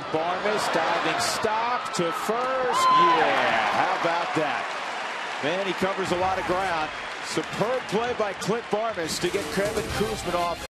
Barmes diving stop to first. Yeah, how about that? Man, he covers a lot of ground. Superb play by Clint Barmes to get Kevin Kouzmanoff